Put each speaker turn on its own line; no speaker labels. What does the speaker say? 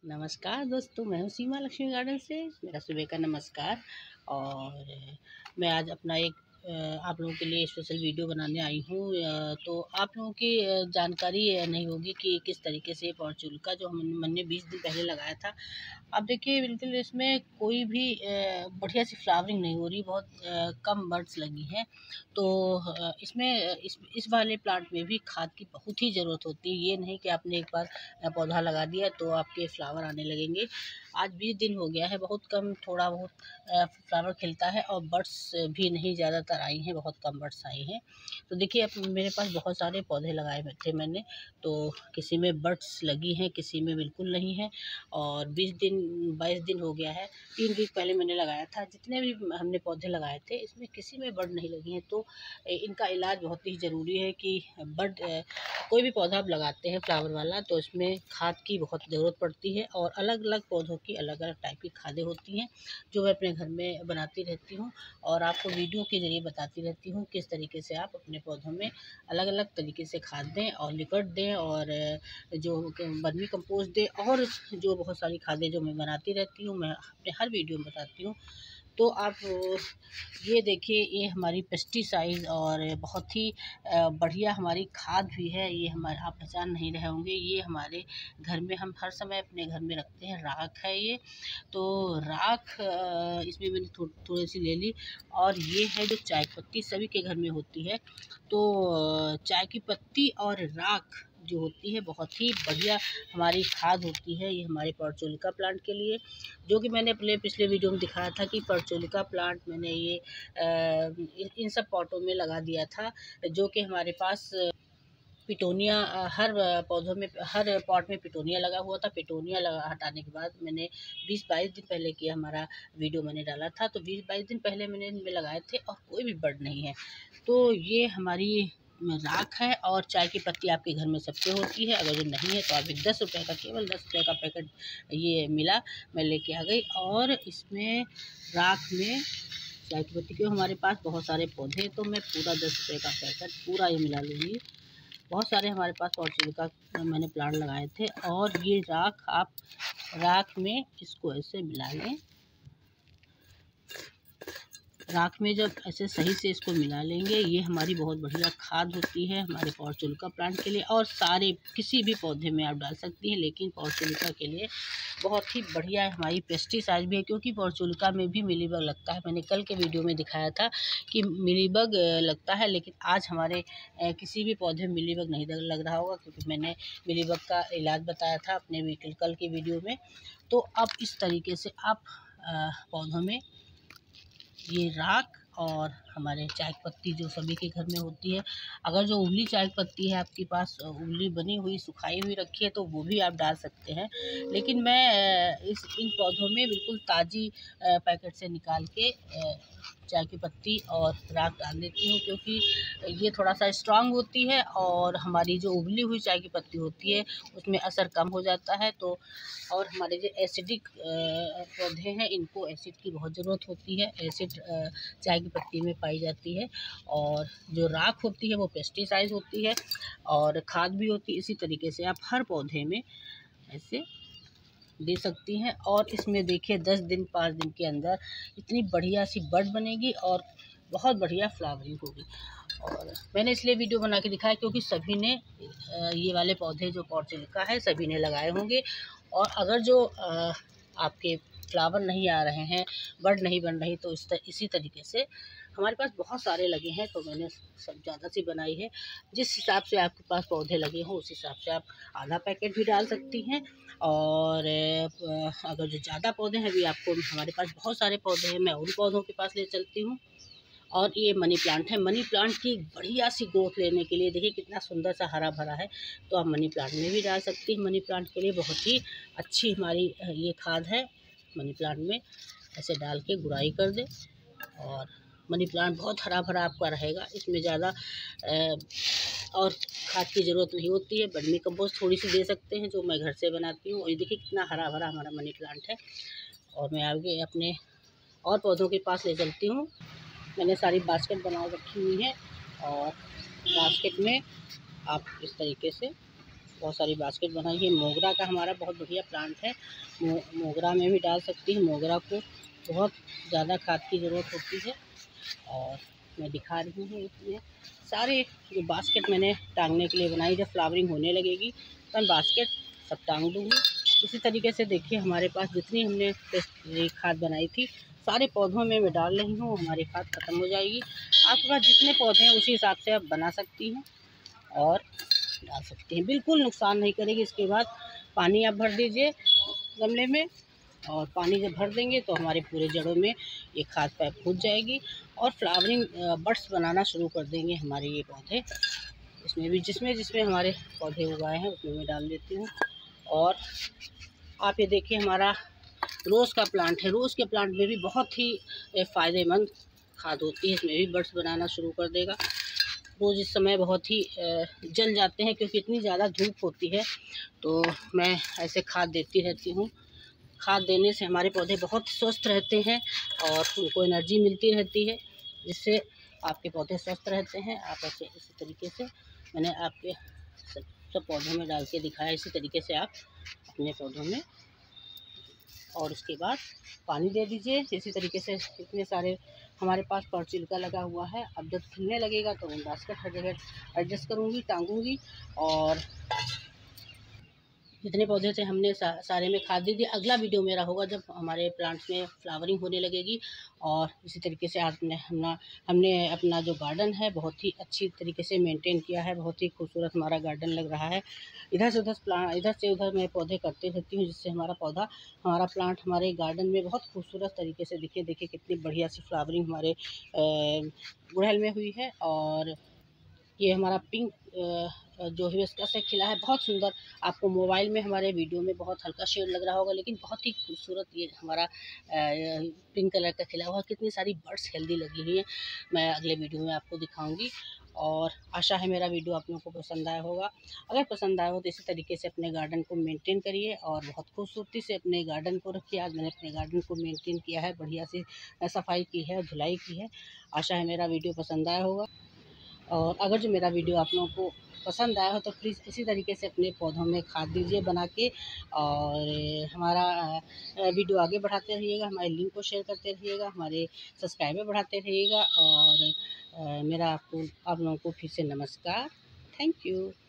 नमस्कार दोस्तों, मैं हूँ सीमा लक्ष्मी गार्डन से। मेरा सुबह का नमस्कार। और मैं आज अपना एक आप लोगों के लिए स्पेशल वीडियो बनाने आई हूँ। तो आप लोगों की जानकारी नहीं होगी कि किस तरीके से पॉर्चुला जो मैंने 20 दिन पहले लगाया था। अब देखिए, बिल्कुल इसमें कोई भी बढ़िया सी फ्लावरिंग नहीं हो रही, बहुत कम बर्ड्स लगी हैं। तो इसमें इस वाले प्लांट में भी खाद की बहुत ही ज़रूरत होती है। ये नहीं कि आपने एक बार पौधा लगा दिया तो आपके फ्लावर आने लगेंगे। आज 20 दिन हो गया है, बहुत कम थोड़ा बहुत फ्लावर खिलता है और बर्ड्स भी नहीं ज़्यादातर आई हैं, बहुत कम बर्ड्स आई हैं। तो देखिए, अब मेरे पास बहुत सारे पौधे लगाए हुए थे मैंने, तो किसी में बर्ड्स लगी हैं, किसी में बिल्कुल नहीं है। और 22 दिन हो गया है। 3 वीक पहले मैंने लगाया था। जितने भी हमने पौधे लगाए थे, इसमें किसी में बर्ड नहीं लगी हैं। तो इनका इलाज बहुत ही ज़रूरी है कि बर्ड कोई भी पौधा आप लगाते हैं फ्लावर वाला, तो इसमें खाद की बहुत ज़रूरत पड़ती है। और अलग अलग पौधों की अलग अलग टाइप की खादें होती हैं, जो मैं अपने घर में बनाती रहती हूँ और आपको वीडियो के ज़रिए बताती रहती हूँ किस तरीके से आप अपने पौधों में अलग अलग तरीके से खाद दें और लिक्विड दें और जो वर्मी कंपोस्ट दें और जो बहुत सारी खादें जो मैं बनाती रहती हूँ, मैं अपने हर वीडियो में बताती हूँ। तो आप ये देखिए, ये हमारी पेस्टिसाइड और बहुत ही बढ़िया हमारी खाद भी है। ये हमारे आप पहचान नहीं रहे होंगे, ये हमारे घर में हम हर समय अपने घर में रखते हैं, राख है ये। तो राख इसमें मैंने थोड़ी सी ले ली। और ये है जो चाय पत्ती सभी के घर में होती है। तो चाय की पत्ती और राख जो होती है, बहुत ही बढ़िया हमारी खाद होती है। ये हमारे पॉर्चुला प्लांट के लिए, जो कि मैंने अपने पिछले वीडियो में दिखाया था कि पॉर्चुला प्लांट मैंने ये इन सब पॉटों में लगा दिया था, जो कि हमारे पास पिटोनिया हर पौधों में, हर पॉट में पिटोनिया लगा हुआ था। पिटोनिया हटाने के बाद मैंने 20-22 दिन पहले की हमारा वीडियो मैंने डाला था। तो 20-22 दिन पहले मैंने इनमें लगाए थे और कोई भी बर्ड नहीं है। तो ये हमारी राख है। और चाय की पत्ती आपके घर में सबके होती है। अगर जो नहीं है तो आप 10 रुपये का, केवल 10 रुपये का पैकेट ये मिला, मैं लेके आ गई। और इसमें राख में चाय की पत्ती के हमारे पास बहुत सारे पौधे, तो मैं पूरा 10 रुपये का पैकेट पूरा ये मिला लूँगी। बहुत सारे हमारे पास पॉर्चुला का मैंने प्लांट लगाए थे। और ये राख, आप राख में इसको ऐसे मिला लें। राख में जब ऐसे सही से इसको मिला लेंगे, ये हमारी बहुत बढ़िया खाद होती है हमारे पॉर्चुला प्लांट के लिए। और सारे किसी भी पौधे में आप डाल सकती हैं, लेकिन पॉर्चुला के लिए बहुत ही बढ़िया है। हमारी पेस्टिसाइड भी है, क्योंकि पॉर्चुला में भी मिलीबग लगता है। मैंने कल के वीडियो में दिखाया था कि मिलीबग लगता है, लेकिन आज हमारे किसी भी पौधे में मिलीबग नहीं लग रहा होगा, क्योंकि मैंने मिलीबग का इलाज बताया था अपने कल की वीडियो में। तो अब इस तरीके से आप पौधों में ये राख और हमारे चाय पत्ती जो सभी के घर में होती है, अगर जो उबली चाय पत्ती है आपके पास, उबली बनी हुई सुखाई हुई रखी है, तो वो भी आप डाल सकते हैं। लेकिन मैं इन पौधों में बिल्कुल ताज़ी पैकेट से निकाल के चाय की पत्ती और राख डाल देती हूँ, क्योंकि ये थोड़ा सा स्ट्रांग होती है और हमारी जो उबली हुई चाय की पत्ती होती है उसमें असर कम हो जाता है। तो और हमारे जो एसिडिक पौधे हैं, इनको एसिड की बहुत ज़रूरत होती है। एसिड चाय की पत्ती में पाई जाती है। और जो राख होती है वो पेस्टिसाइड होती है और खाद भी होती है। इसी तरीके से आप हर पौधे में ऐसे दे सकती हैं। और इसमें देखिए 10 दिन 5 दिन के अंदर इतनी बढ़िया सी बड बनेगी और बहुत बढ़िया फ्लावरिंग होगी। और मैंने इसलिए वीडियो बना के दिखाया, क्योंकि सभी ने ये वाले पौधे जो पॉर्चुला है सभी ने लगाए होंगे। और अगर जो आपके फ्लावर नहीं आ रहे हैं, बर्ड नहीं बन रही, तो इसी तरीके से हमारे पास बहुत सारे लगे हैं, तो मैंने सब ज़्यादा सी बनाई है। जिस हिसाब से आपके पास पौधे लगे हों उस हिसाब से आप आधा पैकेट भी डाल सकती हैं। और अगर जो ज़्यादा पौधे हैं, अभी आपको हमारे पास बहुत सारे पौधे हैं, मैं उन पौधों के पास ले चलती हूँ। और ये मनी प्लांट है। मनी प्लांट की बढ़िया सी ग्रोथ लेने के लिए देखिए कितना सुंदर सा हरा भरा है, तो आप मनी प्लांट में भी डाल सकती हैं। मनी प्लांट के लिए बहुत ही अच्छी हमारी ये खाद है। मनी प्लांट में ऐसे डाल के गुड़ाई कर दें और मनी प्लांट बहुत हरा भरा आपका रहेगा। इसमें ज़्यादा और खाद की ज़रूरत नहीं होती है। वर्मी कंपोस्ट थोड़ी सी दे सकते हैं, जो मैं घर से बनाती हूँ। और ये देखिए कितना हरा भरा हमारा मनी प्लांट है। और मैं आगे अपने और पौधों के पास ले चलती हूँ। मैंने सारी बास्केट बना रखी हुई है और बास्केट में आप इस तरीके से बहुत सारी बास्केट बनाई है। मोगरा का हमारा बहुत बढ़िया प्लांट है, मोगरा में भी डाल सकती है। मोगरा को बहुत ज़्यादा खाद की ज़रूरत होती है। और मैं दिखा रही हूँ इसमें सारे जो बास्केट मैंने टांगने के लिए बनाई, जब फ्लावरिंग होने लगेगी तो मैं बास्केट सब टांग दूँगी। इसी तरीके से देखिए हमारे पास जितनी हमने खाद बनाई थी सारे पौधों में मैं डाल रही हूँ। हमारी खाद ख़त्म हो जाएगी। आपके पास जितने पौधे हैं उसी हिसाब से आप बना सकती हैं और डाल सकते हैं, बिल्कुल नुकसान नहीं करेगी। इसके बाद पानी आप भर दीजिए गमले में, और पानी जब भर देंगे तो हमारे पूरे जड़ों में ये खाद पैक हो जाएगी और फ्लावरिंग बड्स बनाना शुरू कर देंगे हमारे ये पौधे। इसमें भी जिसमें जिसमें हमारे पौधे उगाए हैं उसमें मैं डाल देती हूँ। और आप ये देखिए हमारा रोज़ का प्लांट है, रोज़ के प्लांट में भी बहुत ही फ़ायदेमंद खाद होती है। इसमें भी बड्स बनाना शुरू कर देगा। रोज़ इस समय बहुत ही जल जाते हैं क्योंकि इतनी ज़्यादा धूप होती है, तो मैं ऐसे खाद देती रहती हूँ। खाद देने से हमारे पौधे बहुत स्वस्थ रहते हैं और उनको एनर्जी मिलती रहती है, जिससे आपके पौधे स्वस्थ रहते हैं। आप ऐसे इसी तरीके से मैंने आपके सब पौधों में डाल के दिखाया, इसी तरीके से आप अपने पौधों में। और उसके बाद पानी दे दीजिए। इसी तरीके से इतने सारे हमारे पास परचिल्का लगा हुआ है। अब जब खिलने लगेगा तो मैं बास्केट हर जगह एडजस्ट करूँगी, टांगूँगी। और जितने पौधे थे हमने सारे में खाद दे दी। अगला वीडियो मेरा होगा जब हमारे प्लांट्स में फ्लावरिंग होने लगेगी। और इसी तरीके से हमने अपना जो गार्डन है बहुत ही अच्छी तरीके से मेंटेन किया है। बहुत ही खूबसूरत हमारा गार्डन लग रहा है। इधर से उधर मैं पौधे करते रहती हूँ, जिससे हमारा प्लांट हमारे गार्डन में बहुत खूबसूरत तरीके से देखिए कितनी बढ़िया सी फ्लावरिंग हमारे गुड़हल में हुई है। और ये हमारा पिंक जो हिबिस्कस है खिला है, बहुत सुंदर। आपको मोबाइल में हमारे वीडियो में बहुत हल्का शेड लग रहा होगा, लेकिन बहुत ही खूबसूरत ये हमारा पिंक कलर का खिला हुआ। कितनी सारी बर्ड्स हेल्दी लगी हुई हैं, मैं अगले वीडियो में आपको दिखाऊंगी। और आशा है मेरा वीडियो आप लोगों को पसंद आया होगा। अगर पसंद आया हो तो इसी तरीके से अपने गार्डन को मेंटेन करिए और बहुत खूबसूरती से अपने गार्डन को रखिए। आज मैंने अपने गार्डन को मेंटेन किया है, बढ़िया सी सफाई की है, धुलाई की है। आशा है मेरा वीडियो पसंद आया होगा। और अगर जो मेरा वीडियो आप लोगों को पसंद आया हो तो प्लीज़ इसी तरीके से अपने पौधों में खाद दीजिए बना के। और हमारा वीडियो आगे बढ़ाते रहिएगा, हमारे लिंक को शेयर करते रहिएगा, हमारे सब्सक्राइबर बढ़ाते रहिएगा। और मेरा आप लोगों को फिर से नमस्कार। Thank you.